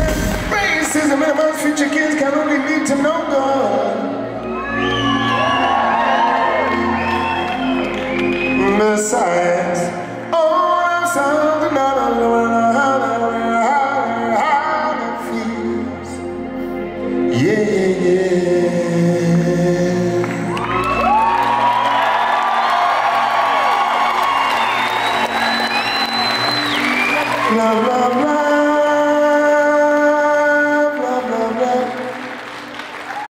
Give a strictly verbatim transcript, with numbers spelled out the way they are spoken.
Racism and most future kids can only lead to no good. Besides, all that sounds another how it feels. Yeah, yeah, yeah. Blah, blah, blah.